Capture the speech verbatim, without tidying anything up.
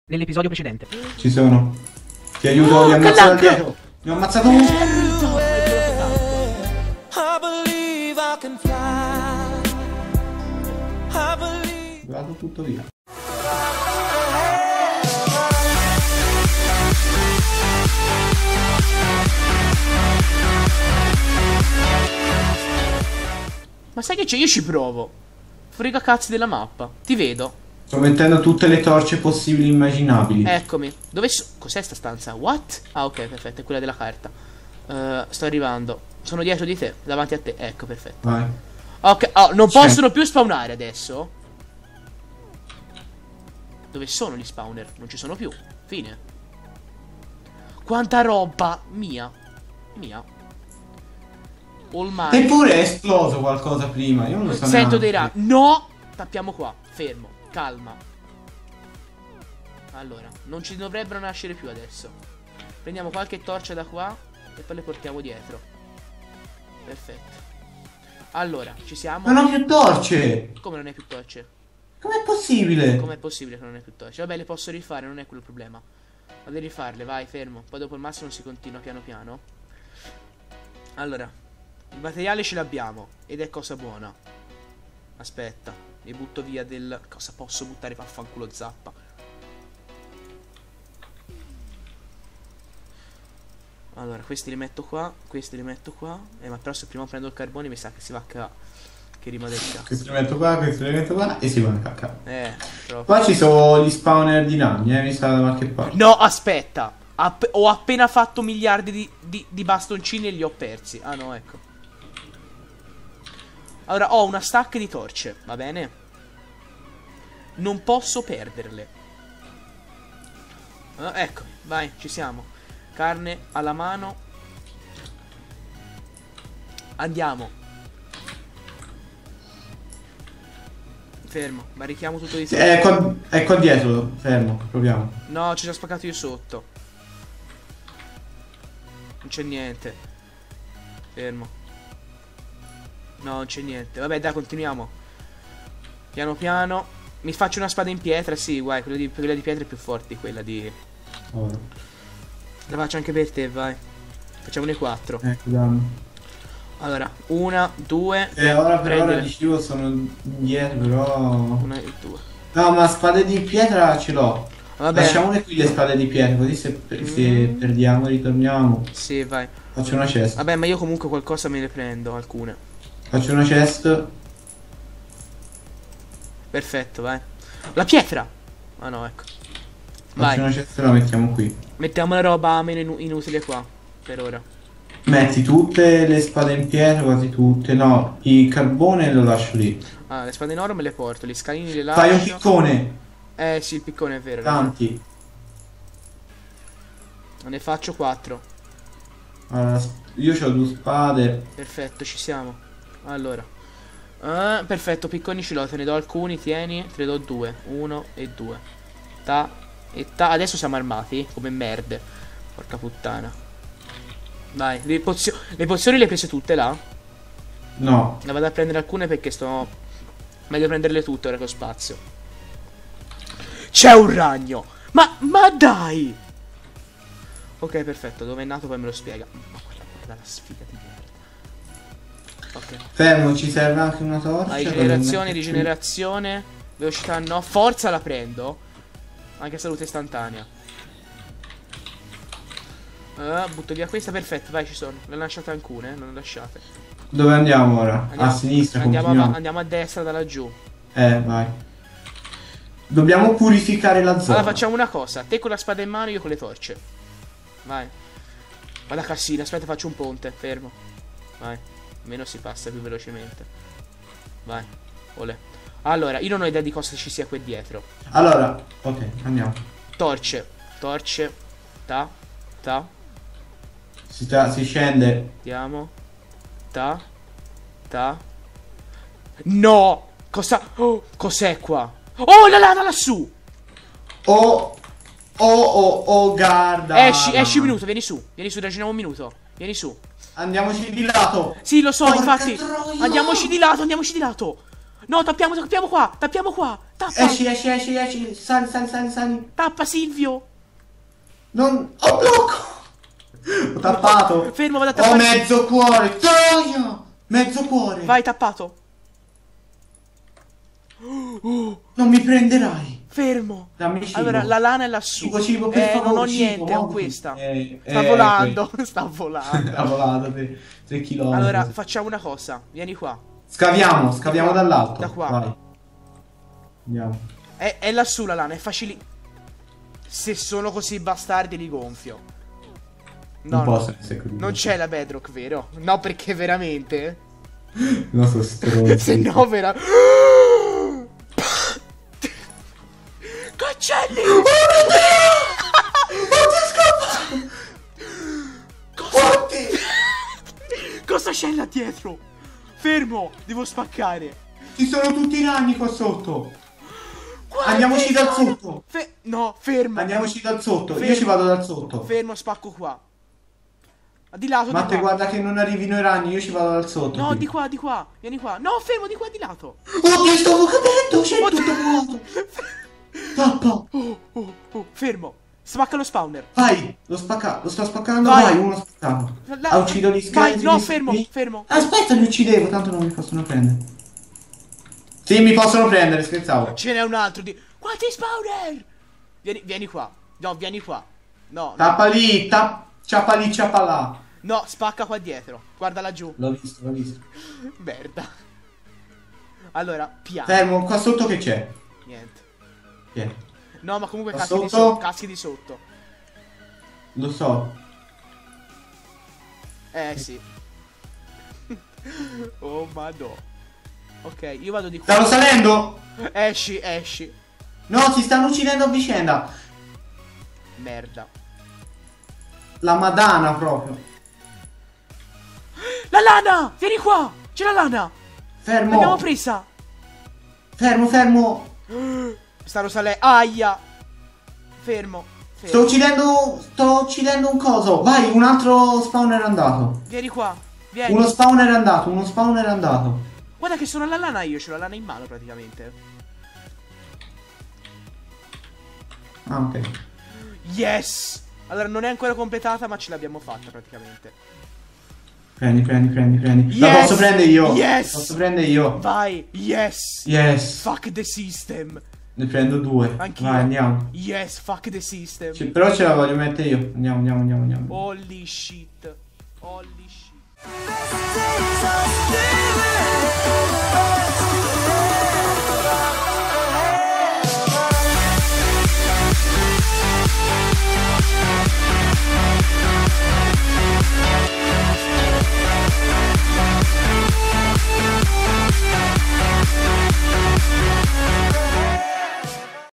nell'episodio precedente. Ci sono. Ti aiuto, Oh, li ho ammazzato Calanca! dietro. Ne ho ammazzato uno. Vado tutto via. Ma sai che c'è? Io ci provo. Frega cazzi della mappa. Ti vedo. Sto mettendo tutte le torce possibili e immaginabili. Eccomi. Dove so Cos'è sta stanza? What? Ah, ok, perfetto, è quella della carta. Uh, sto arrivando. Sono dietro di te, davanti a te. Ecco, perfetto. Vai. Ok, oh, non C'è. possono più spawnare adesso. Dove sono gli spawner? Non ci sono più. Fine. Quanta roba mia. Mia. All mine. Eppure è esploso qualcosa prima. Io non lo so Sento neanche. dei ragni. No! Tappiamo qua. Fermo. Calma. Allora, non ci dovrebbero nascere più adesso. Prendiamo qualche torcia da qua e poi le portiamo dietro. Perfetto. Allora, ci siamo. Non ho più torce. Come non hai più torce? Com'è possibile? Com'è possibile che non hai più torce? Vabbè, le posso rifare, non è quello il problema. Vado a rifarle, vai, fermo. Poi dopo il massimo si continua piano piano. Allora, il materiale ce l'abbiamo ed è cosa buona. Aspetta, mi butto via del... Cosa posso buttare? Vaffanculo zappa. Allora, questi li metto qua, questi li metto qua. Eh, ma però se prima prendo il carbone mi sa che si va a ca... Che rimane del cazzo. Questo li metto qua, questo li metto qua e si va a cacca. Eh, proprio. Qua ci sono gli spawner di nani, eh, mi sta da qualche parte. No, aspetta. App- ho appena fatto miliardi di, di, di bastoncini e li ho persi. Ah no, ecco. Allora, ho una stack di torce, va bene? Non posso perderle. Ah, ecco, vai, ci siamo. Carne alla mano. Andiamo. Fermo, barichiamo tutto di Sì, te. è, qua, è qua dietro, fermo, proviamo. No, ci ho già spaccato io sotto. Non c'è niente. Fermo. No, non c'è niente. Vabbè, dai, continuiamo. Piano piano. Mi faccio una spada in pietra, sì, guai, quella di, quella di pietra è più forte di quella di... Ora. La faccio anche per te, vai. Facciamone quattro. Ecco, dammi. Allora, una, due... Eh, ora per ora prendile. dicevo sono dietro, però... Una e due. No, ma spade di pietra ce l'ho. Vabbè. Lasciamole qui le spade di pietra, così se, se Mm. perdiamo ritorniamo. Sì, vai. Faccio una chest. Vabbè, ma io comunque qualcosa me ne prendo, alcune. Faccio una chest. Perfetto, vai. La pietra! Ah no, ecco. Vai. Faccio una chest e la mettiamo qui. Mettiamo la roba meno inu- inutile qua. Per ora. Metti tutte le spade in pietra, quasi tutte. No, il carbone lo lascio lì. Ah, le spade in oro me le porto, gli scalini le lascio. Fai un piccone. Eh sì, il piccone è vero. raga. Tanti. Ne faccio quattro. Allora, io ho due spade. Perfetto, ci siamo. Allora. Ah, perfetto, picconi ce l'ho, te ne do alcuni, tieni. Te ne do due. Uno e due. Ta e ta. Adesso siamo armati, come merde. Porca puttana. Vai, le, pozio le pozioni le hai prese tutte là? No. Ne vado a prendere alcune perché sto... Meglio prenderle tutte ora che ho spazio. C'è un ragno! Ma, ma dai! Ok, perfetto, dove è nato poi me lo spiega. Ma guarda, guarda la sfiga di merda. Ok. Fermo, ci serve anche una torcia. Ah, per rigenerazione, metterci- rigenerazione. Velocità no. Forza la prendo. Anche salute istantanea. Uh, butto via questa, perfetto, vai, ci sono. Le ho lasciate alcune, eh, non le lasciate. Dove andiamo ora? Andiamo, A sinistra, andiamo, continuiamo. a, andiamo a destra da laggiù. Eh, vai. Dobbiamo purificare la zona. Allora facciamo una cosa, te con la spada in mano, io con le torce. Vai. Vada Cassina, aspetta, faccio un ponte, fermo. Vai, almeno si passa più velocemente. Vai, olè. Allora, io non ho idea di cosa ci sia qui dietro. Allora, ok, andiamo. Torce, torce. Ta, ta. Si, sta- si scende. Andiamo. Ta, ta. No! Cosa... Oh, cos'è qua? Oh, la lana lassù! Oh, oh, oh, oh, guarda. Esci, esci un minuto, vieni su. Vieni su, ragioniamo un minuto. Vieni su. Andiamoci di lato. Sì, lo so, Porca infatti. troia. Andiamoci di lato, andiamoci di lato. No, tappiamo, tappiamo qua. Tappiamo qua. Tappa. Esci, esci, esci, esci. Sali, sali, sali, sali. Tappa, Silvio. Non... Ho blocco. Ho tappato. Fermo, vado a Ho tappare. mezzo cuore. Troia. Mezzo cuore. Vai, tappato. Non mi prenderai. Fermo. Dammi cibo. Allora, la lana è lassù. Cibo, cibo, per eh, favore, non ho cibo, niente, ho muoviti. questa. Eh, Sta eh, volando. Sta volando. Ha volato tre chilometri. Allora, facciamo una cosa. Vieni qua. Scaviamo, scaviamo Da qua, dall'alto. da qua. Vai. Andiamo. È, è lassù la lana, è facile. Se sono così bastardi li gonfio. No, Non no. posso essere così. Non c'è la bedrock, vero? No, perché veramente? No, sono stronzo. Se no, vera... Cancelli! Forti! Cosa c'è là dietro? Fermo, devo spaccare. Ci sono tutti i ragni qua sotto. Guarda, Andiamoci dal guarda. sotto. Fe no, fermo. Andiamoci dal sotto. Fermo. Io ci vado dal sotto. Fermo, spacco qua. Di lato, Matte, di qua. guarda che non arrivino i ragni. Io ci vado dal sotto. No, qui. di qua, di qua. Vieni qua. No, fermo, di qua, di lato. Oddio, stavo cadendo. C'è Oddio. tutto vuoto. Tappa. Oh, oh, oh, fermo. Spacca lo spawner. Vai. Lo spacca. Lo sto spaccando. Vai. Vai, uno spaccato. La- Ah, uccido gli Vai, scheletri. no, gli fermo, scheletri. fermo. Aspetta, li uccidevo. Tanto non mi possono prendere. Sì, mi possono prendere. Scherzavo. Ce n'è un altro di... Quanti spawner? Vieni, vieni qua. No, vieni qua. No, no, Tappa lì. Tap... Ciappa lì, ciappa là. no, spacca qua dietro. Guarda laggiù. L'ho visto, l'ho visto. Merda. Allora, piano. Fermo, qua sotto che c'è? Niente. Chi è? No, ma comunque Qua caschi di sotto? sotto. Caschi di sotto. Lo so. Eh, sì. Oh, madò. Ok, io vado di qua. Stanno salendo? Esci, esci. No, si stanno uccidendo a vicenda. Merda. La madana proprio. La lana! Vieni qua! C'è la lana! Fermo. L'abbiamo presa! Fermo, fermo. Stanno salendo. Aia! Fermo. Fermo. Sto uccidendo. Sto uccidendo un coso. Vai, un altro spawner è andato. Vieni qua. Vieni. Uno spawner è andato, uno spawner è andato. Guarda che sono la lana io, c'ho la lana in mano praticamente. Ah, ok. Yes! Allora non è ancora completata, ma ce l'abbiamo fatta praticamente. Prendi, prendi, prendi, prendi. La Yes! posso prendere io. Yes! Posso prendere io. Vai! Yes! Yes. Fuck the system! Ne prendo due. Anch'io. Vai, andiamo. Yes, fuck the system! Ci- però ce la voglio mettere io. Andiamo, andiamo, andiamo, andiamo. Holy shit! Holy shit! Best days are still ahead.